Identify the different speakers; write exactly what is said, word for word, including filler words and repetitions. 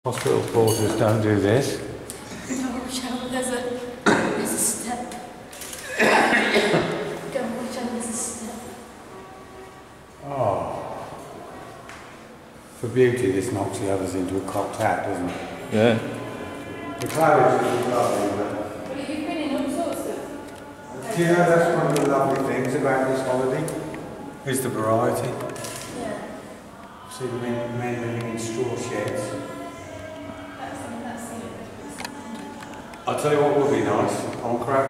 Speaker 1: Hospital porters don't do this.
Speaker 2: No, watch out, there's a, there's a step. Go, watch out, there's a step.
Speaker 1: Oh. For beauty, this knocks the others into a cocked hat, doesn't it?
Speaker 3: Yeah.
Speaker 1: The clouds is lovely, but...
Speaker 2: But you've been in all sorts of...
Speaker 1: Do you know that's one of the lovely things about this holiday? Is the variety.
Speaker 2: Yeah.
Speaker 1: See the men, men living in straw sheds.
Speaker 2: That's, that's the...
Speaker 1: I'll tell you what would be nice, on crab.